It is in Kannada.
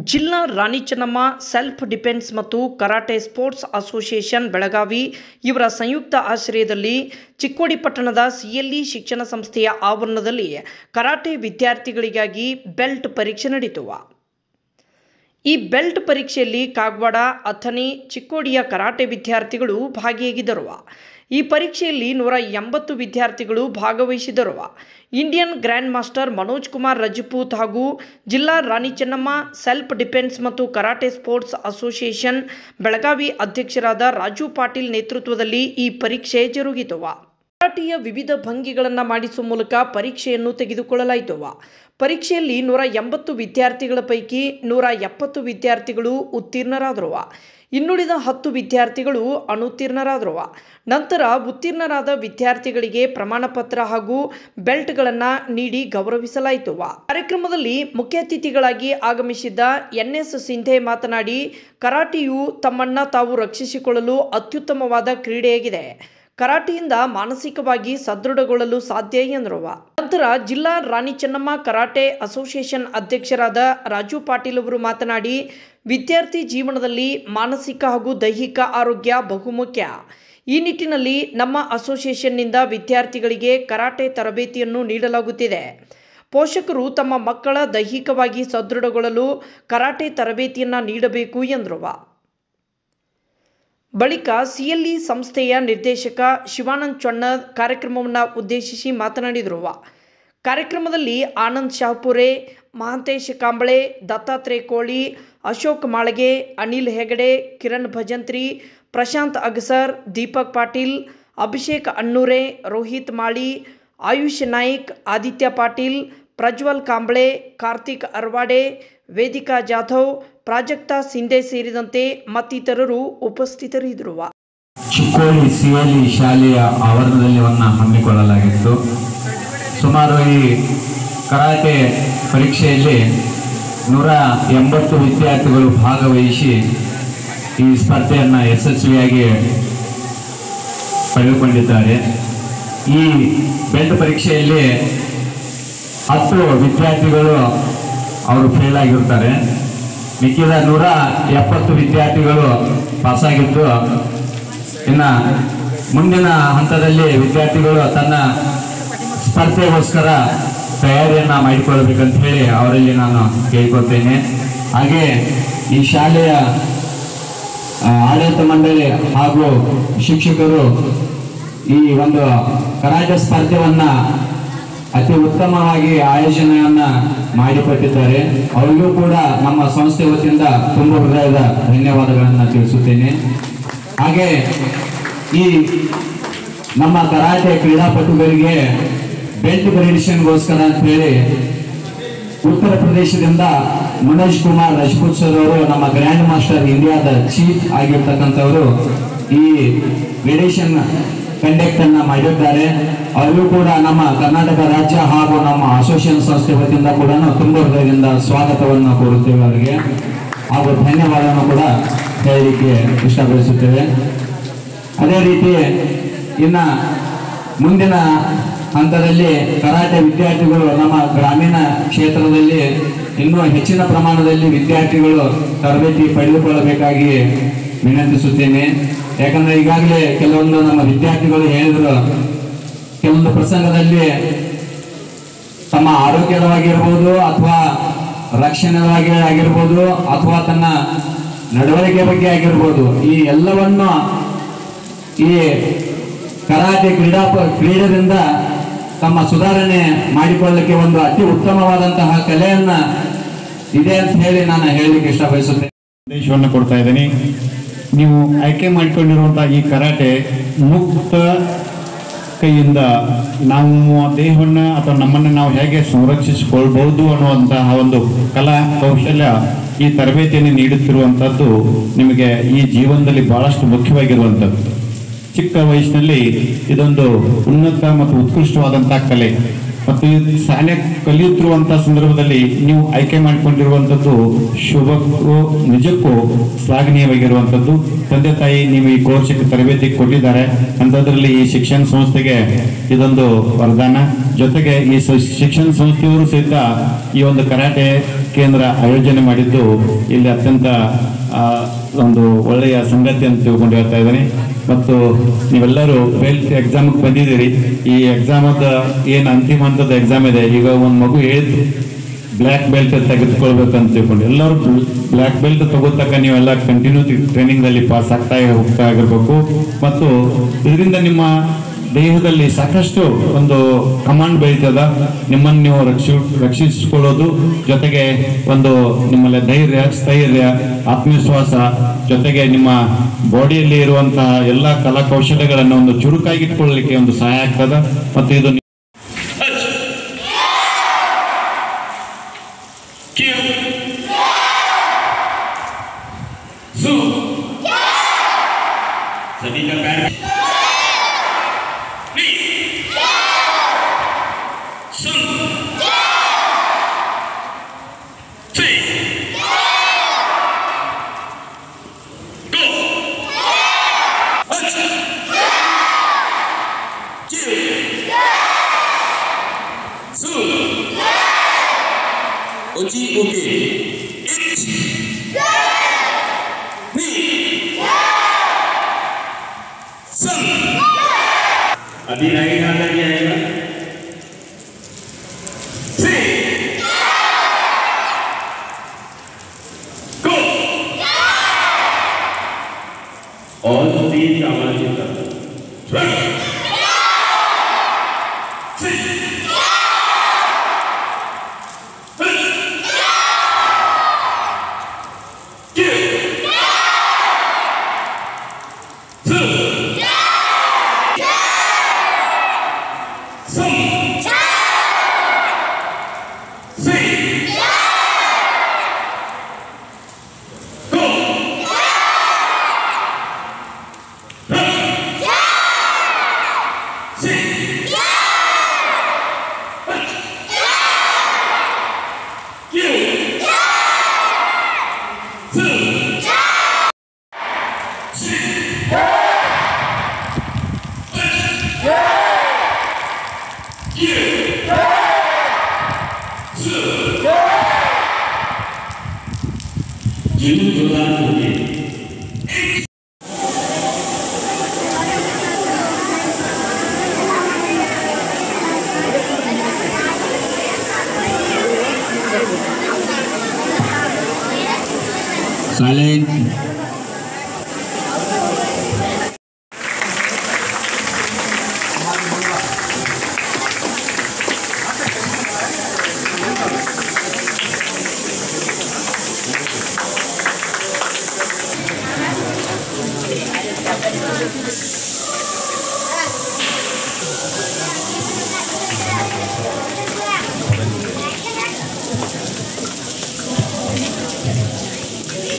ಜಿಲ್ಲಾ ರಾಣಿ ಚೆನ್ನಮ್ಮ ಸೆಲ್ಫ್ ಡಿಫೆನ್ಸ್ ಮತ್ತು ಕರಾಟೆ ಸ್ಪೋರ್ಟ್ಸ್ ಅಸೋಸಿಯೇಷನ್ ಬೆಳಗಾವಿ ಇವರ ಸಂಯುಕ್ತ ಆಶ್ರಯದಲ್ಲಿ ಚಿಕ್ಕೋಡಿ ಪಟ್ಟಣದ ಸಿಎಲ್ಇ ಶಿಕ್ಷಣ ಸಂಸ್ಥೆಯ ಆವರಣದಲ್ಲಿ ಕರಾಟೆ ವಿದ್ಯಾರ್ಥಿಗಳಿಗಾಗಿ ಬೆಲ್ಟ್ ಪರೀಕ್ಷೆ ನಡೆಯಿತು. ಈ ಬೆಲ್ಟ್ ಪರೀಕ್ಷೆಯಲ್ಲಿ ಕಾಗವಾಡ, ಅಥಣಿ, ಚಿಕ್ಕೋಡಿಯ ಕರಾಟೆ ವಿದ್ಯಾರ್ಥಿಗಳು ಭಾಗಿಯಾಗಿದ್ದರು. ಈ ಪರೀಕ್ಷೆಯಲ್ಲಿ 180 ವಿದ್ಯಾರ್ಥಿಗಳು ಭಾಗವಹಿಸಿದರು. Indian grand master Manoj Kumar Rajput ಹಾಗೂ ಜಿಲ್ಲಾ ರಾಣಿ ಚೆನ್ನಮ್ಮ ಸೆಲ್ಫ್ ಡಿಫೆನ್ಸ್ ಮತ್ತು ಕರಾಟೆ ಸ್ಪೋರ್ಟ್ಸ್ ಅಸೋಸಿಯೇಷನ್ ಬೆಳಗಾವಿ ಅಧ್ಯಕ್ಷರಾದ ರಾಜು ಪಾಟೀಲ್ ನೇತೃತ್ವದಲ್ಲಿ ಈ ಪರೀಕ್ಷೆ ಜರುಗಿತು. ಕರಾಟೆಯ ವಿವಿಧ ಭಂಗಿಗಳನ್ನು ಮಾಡಿಸುವ ಮೂಲಕ ಪರೀಕ್ಷೆಯನ್ನು ತೆಗೆದುಕೊಳ್ಳಲಾಯಿತು. ಪರೀಕ್ಷೆಯಲ್ಲಿ 180 ವಿದ್ಯಾರ್ಥಿಗಳ ಪೈಕಿ 170 ವಿದ್ಯಾರ್ಥಿಗಳು ಉತ್ತೀರ್ಣರಾದರು. ಇನ್ನುಳಿದ 10 ವಿದ್ಯಾರ್ಥಿಗಳು ಅನುತ್ತೀರ್ಣರಾದರು. ನಂತರ ಉತ್ತೀರ್ಣರಾದ ವಿದ್ಯಾರ್ಥಿಗಳಿಗೆ ಪ್ರಮಾಣ ಪತ್ರ ಹಾಗೂ ಬೆಲ್ಟ್ಗಳನ್ನು ನೀಡಿ ಗೌರವಿಸಲಾಯಿತು. ಕಾರ್ಯಕ್ರಮದಲ್ಲಿ ಮುಖ್ಯ ಅತಿಥಿಗಳಾಗಿ ಆಗಮಿಸಿದ್ದ ಎನ್ಎಸ್ ಸಿಂಧೆ ಮಾತನಾಡಿ, ಕರಾಟೆಯು ತಮ್ಮನ್ನು ತಾವು ರಕ್ಷಿಸಿಕೊಳ್ಳಲು ಅತ್ಯುತ್ತಮವಾದ ಕ್ರೀಡೆಯಾಗಿದೆ. ಕರಾಟೆಯಿಂದ ಮಾನಸಿಕವಾಗಿ ಸದೃಢಗೊಳ್ಳಲು ಸಾಧ್ಯ ಎಂದರು. ನಂತರ ಜಿಲ್ಲಾ ರಾಣಿ ಚೆನ್ನಮ್ಮ ಕರಾಟೆ ಅಸೋಸಿಯೇಷನ್ ಅಧ್ಯಕ್ಷರಾದ ರಾಜು ಪಾಟೀಲ್ ಅವರು ಮಾತನಾಡಿ, ವಿದ್ಯಾರ್ಥಿ ಜೀವನದಲ್ಲಿ ಮಾನಸಿಕ ಹಾಗೂ ದೈಹಿಕ ಆರೋಗ್ಯ ಬಹುಮುಖ್ಯ. ಈ ನಿಟ್ಟಿನಲ್ಲಿ ನಮ್ಮ ಅಸೋಸಿಯೇಷನ್ನಿಂದ ವಿದ್ಯಾರ್ಥಿಗಳಿಗೆ ಕರಾಟೆ ತರಬೇತಿಯನ್ನು ನೀಡಲಾಗುತ್ತಿದೆ. ಪೋಷಕರು ತಮ್ಮ ಮಕ್ಕಳ ದೈಹಿಕವಾಗಿ ಸದೃಢಗೊಳ್ಳಲು ಕರಾಟೆ ತರಬೇತಿಯನ್ನು ನೀಡಬೇಕು ಎಂದರು. ಬಳಿಕ ಸಿಎಲ್ಇ ಸಂಸ್ಥೆಯ ನಿರ್ದೇಶಕ ಶಿವಾನಂದ್ ಚೊಣ್ಣದ್ ಕಾರ್ಯಕ್ರಮವನ್ನು ಉದ್ದೇಶಿಸಿ ಮಾತನಾಡಿದರು. ಕಾರ್ಯಕ್ರಮದಲ್ಲಿ ಆನಂದ್ ಶಾಹಪುರೆ, ಮಹಾಂತೇಶ್ ಕಾಂಬಳೆ, ದತ್ತಾತ್ರೇಯ ಕೋಳಿ, ಅಶೋಕ್ ಮಾಳಗೆ, ಅನಿಲ್ ಹೆಗಡೆ, ಕಿರಣ್ ಭಜಂತ್ರಿ, ಪ್ರಶಾಂತ್ ಅಗಸರ್, ದೀಪಕ್ ಪಾಟೀಲ್, ಅಭಿಷೇಕ್ ಅಣ್ಣೂರೆ, ರೋಹಿತ್ ಮಾಳಿ, ಆಯುಷ್ ನಾಯ್ಕ್, ಆದಿತ್ಯ ಪಾಟೀಲ್, ಪ್ರಜ್ವಲ್ ಕಾಂಬಳೆ, ಕಾರ್ತಿಕ್ ಅರ್ವಾಡೆ, ವೇದಿಕಾ ಜಾಧವ್, ಪ್ರಾಜಕ್ತಾ ಸಿಂಧೆ ಸೇರಿದಂತೆ ಮತ್ತಿತರರು ಉಪಸ್ಥಿತರಿದ್ದರು. ಚಿಕ್ಕೋಡಿ ಸಿಎಲ್ಇ ಶಾಲೆಯ ಆವರಣದಲ್ಲಿ ಹಮ್ಮಿಕೊಳ್ಳಲಾಗಿತ್ತು. ಸುಮಾರು ಈ ಕರಾಟೆ ಪರೀಕ್ಷೆಯಲ್ಲಿ 180 ವಿದ್ಯಾರ್ಥಿಗಳು ಭಾಗವಹಿಸಿ ಈ ಸ್ಪರ್ಧೆಯನ್ನು ಯಶಸ್ವಿಯಾಗಿ ಪಡೆದುಕೊಂಡಿದ್ದಾರೆ. ಈ ಬೆಲ್ಟ್ ಪರೀಕ್ಷೆಯಲ್ಲಿ 10 ವಿದ್ಯಾರ್ಥಿಗಳು ಅವರು ಫೇಲ್ ಆಗಿರ್ತಾರೆ. ಮಿಕ್ಕಿದ 170 ವಿದ್ಯಾರ್ಥಿಗಳು ಪಾಸಾಗಿದ್ದು, ಇನ್ನು ಮುಂದಿನ ಹಂತದಲ್ಲಿ ವಿದ್ಯಾರ್ಥಿಗಳು ತನ್ನ ಸ್ಪರ್ಧೆಗೋಸ್ಕರ ತಯಾರಿಯನ್ನು ಮಾಡಿಕೊಳ್ಳಬೇಕಂತ ಹೇಳಿ ಅವರಲ್ಲಿ ನಾನು ಕೇಳ್ಕೊಳ್ತೇನೆ. ಹಾಗೆ ಈ ಶಾಲೆಯ ಆಡಳಿತ ಮಂಡಳಿ ಹಾಗೂ ಶಿಕ್ಷಕರು ಈ ಒಂದು ಕರಾಟೆ ಸ್ಪರ್ಧೆಯನ್ನು ಅತಿ ಉತ್ತಮವಾಗಿ ಆಯೋಜನೆಯನ್ನ ಮಾಡಿಕೊಟ್ಟಿದ್ದಾರೆ. ಅವರಿಗೂ ಕೂಡ ನಮ್ಮ ಸಂಸ್ಥೆ ವತಿಯಿಂದ ತುಂಬ ಹೃದಯದ ಧನ್ಯವಾದಗಳನ್ನು ತಿಳಿಸುತ್ತೇನೆ. ಹಾಗೆ ಈ ನಮ್ಮ ಕರಾಟೆ ಕ್ರೀಡಾಪಟುಗಳಿಗೆ ಬೆಲ್ಟ್ ವೆರಿಫಿಕೇಷನ್ಗೋಸ್ಕರ ಅಂತ ಹೇಳಿ ಉತ್ತರ ಪ್ರದೇಶದಿಂದ ಮನೋಜ್ ಕುಮಾರ್ ರಜಪೂತ್ ಸರ್ ಅವರು ನಮ್ಮ ಗ್ರ್ಯಾಂಡ್ ಮಾಸ್ಟರ್ ಇಂಡಿಯಾದ ಚೀಫ್ ಆಗಿರ್ತಕ್ಕಂಥವರು ಈ ವೆರಿಫಿಕೇಷನ್ ಕಂಡಕ್ಟ್ ಅನ್ನ ಮಾಡಿದ್ದಾರೆ. ಅವರಿಗೂ ಕೂಡ ನಮ್ಮ ಕರ್ನಾಟಕ ರಾಜ್ಯ ಹಾಗೂ ನಮ್ಮ ಅಸೋಸಿಯೇಷನ್ ಸಂಸ್ಥೆ ವತಿಯಿಂದ ಕೂಡ ತುಂಬ ಹೃದಯದಿಂದ ಸ್ವಾಗತವನ್ನು ಕೋರುತ್ತೇವೆ. ಅವರಿಗೆ ಹಾಗೂ ಧನ್ಯವಾದವನ್ನು ಕೂಡ ಹೇಳಲಿಕ್ಕೆ ಇಷ್ಟಪಡಿಸುತ್ತೇವೆ. ಅದೇ ರೀತಿ ಇನ್ನು ಮುಂದಿನ ಹಂತದಲ್ಲಿ ಕರಾಟೆ ವಿದ್ಯಾರ್ಥಿಗಳು ನಮ್ಮ ಗ್ರಾಮೀಣ ಕ್ಷೇತ್ರದಲ್ಲಿ ಇನ್ನೂ ಹೆಚ್ಚಿನ ಪ್ರಮಾಣದಲ್ಲಿ ವಿದ್ಯಾರ್ಥಿಗಳು ತರಬೇತಿ ಪಡೆದುಕೊಳ್ಳಬೇಕಾಗಿ ವಿನಂತಿಸುತ್ತೇನೆ. ಯಾಕಂದ್ರೆ ಈಗಾಗಲೇ ಕೆಲವೊಂದು ನಮ್ಮ ವಿದ್ಯಾರ್ಥಿಗಳು ಹೇಳಿದ್ರು, ಕೆಲವೊಂದು ಪ್ರಸಂಗದಲ್ಲಿ ತಮ್ಮ ಆರೋಗ್ಯವಾಗಿರ್ಬೋದು ಅಥವಾ ರಕ್ಷಣೆವಾಗಿ ಆಗಿರ್ಬೋದು ಅಥವಾ ತನ್ನ ನಡವಳಿಕೆ ಬಗ್ಗೆ ಆಗಿರ್ಬೋದು, ಈ ಎಲ್ಲವನ್ನು ಈ ಕರಾಟೆ ಕ್ರೀಡೆಯಿಂದ ತಮ್ಮ ಸುಧಾರಣೆ ಮಾಡಿಕೊಳ್ಳಲಿಕ್ಕೆ ಒಂದು ಅತಿ ಉತ್ತಮವಾದಂತಹ ಕಲೆಯನ್ನ ಇದೆ ಅಂತ ಹೇಳಿ ನಾನು ಹೇಳಲಿಕ್ಕೆ ಇಷ್ಟಪಡಿಸುತ್ತೇನೆ. ಸಂದೇಶವನ್ನು ಕೊಡ್ತಾ ಇದ್ದೀನಿ. ನೀವು ಆಯ್ಕೆ ಮಾಡಿಕೊಂಡಿರುವಂತಹ ಈ ಕರಾಟೆ ಮುಕ್ತ ಕೈಯಿಂದ ನಾವು ದೇಹವನ್ನು ಅಥವಾ ನಮ್ಮನ್ನು ನಾವು ಹೇಗೆ ಸಂರಕ್ಷಿಸಿಕೊಳ್ಬಹುದು ಅನ್ನುವಂತಹ ಒಂದು ಕಲಾ ಕೌಶಲ್ಯ ಈ ತರಬೇತಿಯನ್ನು ನೀಡುತ್ತಿರುವಂಥದ್ದು ನಿಮಗೆ ಈ ಜೀವನದಲ್ಲಿ ಬಹಳಷ್ಟು ಮುಖ್ಯವಾಗಿರುವಂಥದ್ದು. ಚಿಕ್ಕ ವಯಸ್ಸಿನಲ್ಲಿ ಇದೊಂದು ಉನ್ನತ ಮತ್ತು ಉತ್ಕೃಷ್ಟವಾದಂತಹ ಕಲೆ ಮತ್ತು ಈ ಶಾಲೆ ಕಲಿಯುತ್ತಿರುವಂತಹ ಸಂದರ್ಭದಲ್ಲಿ ನೀವು ಆಯ್ಕೆ ಮಾಡಿಕೊಂಡಿರುವಂಥದ್ದು ಶುಭಕ್ಕೂ ನಿಜಕ್ಕೂ ಶ್ಲಾಘನೀಯವಾಗಿರುವಂಥದ್ದು. ತಂದೆ ತಾಯಿ ನೀವು ಈ ಕೋರ್ಸಿಗೆ ತರಬೇತಿ ಕೊಟ್ಟಿದ್ದಾರೆ ಅಂಥದ್ರಲ್ಲಿ ಈ ಶಿಕ್ಷಣ ಸಂಸ್ಥೆಗೆ ಇದೊಂದು ವರದಾನ. ಜೊತೆಗೆ ಈ ಶಿಕ್ಷಣ ಸಂಸ್ಥೆಯವರು ಸಹಿತ ಈ ಒಂದು ಕರಾಟೆ ಕೇಂದ್ರ ಆಯೋಜನೆ ಮಾಡಿದ್ದು ಇಲ್ಲಿ ಅತ್ಯಂತ ಒಂದು ಒಳ್ಳೆಯ ಸಂಗತಿ ಅಂತ ತಿಳ್ಕೊಂಡು ಹೇಳ್ತಾ ಇದ್ದೀನಿ. ಮತ್ತು ನೀವೆಲ್ಲರೂ ಬೆಲ್ಟ್ ಎಕ್ಸಾಮ್ಗೆ ಬಂದಿದ್ದೀರಿ. ಈ ಎಕ್ಸಾಮದ ಏನು ಅಂತಿಮ ಹಂತದ ಎಕ್ಸಾಮ್ ಇದೆ, ಈಗ ಒಂದು ಮಗು ಹೇಳಿದ್ದು ಬ್ಲ್ಯಾಕ್ ಬೆಲ್ಟ್ ತೆಗೆದುಕೊಳ್ಬೇಕಂತ ತಿಳ್ಕೊಂಡು ಎಲ್ಲರೂ ಬ್ಲ್ಯಾಕ್ ಬೆಲ್ಟ್ ತಗೋತಕ್ಕ ನೀವೆಲ್ಲ ಕಂಟಿನ್ಯೂ ಟ್ರೈನಿಂಗ್ನಲ್ಲಿ ಪಾಸ್ ಹೋಗ್ತಾ ಆಗಿರ್ಬೇಕು. ಮತ್ತು ಇದರಿಂದ ನಿಮ್ಮ ದೇಹದಲ್ಲಿ ಸಾಕಷ್ಟು ಒಂದು ಕಮಾಂಡ್ ಬೆಳೀತದ. ನಿಮ್ಮನ್ನು ನೀವು ರಕ್ಷಿಸಿಕೊಳ್ಳೋದು ಜೊತೆಗೆ ಒಂದು ನಿಮ್ಮಲ್ಲಿ ಧೈರ್ಯ, ಸ್ಥೈರ್ಯ, ಆತ್ಮವಿಶ್ವಾಸ ಜೊತೆಗೆ ನಿಮ್ಮ ಬಾಡಿಯಲ್ಲಿ ಇರುವಂತಹ ಎಲ್ಲ ಕಲಾಕೌಶಲ್ಯಗಳನ್ನು ಒಂದು ಚುರುಕಾಗಿಟ್ಕೊಳ್ಳಲಿಕ್ಕೆ ಒಂದು ಸಹಾಯ ಆಗ್ತದ. ಮತ್ತು ಇದು सभी का पैर सुन Uji oke. अभी राइट हाथ लग जाएगा. गो और तेज आवाज से करना. Silent.